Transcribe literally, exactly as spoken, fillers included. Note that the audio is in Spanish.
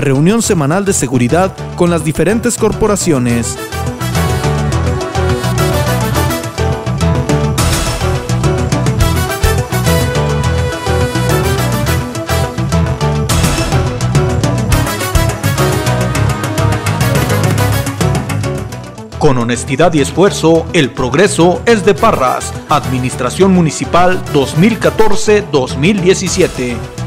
reunión semanal de seguridad con las diferentes corporaciones. Con honestidad y esfuerzo, el progreso es de Parras. Administración Municipal dos mil catorce a dos mil diecisiete.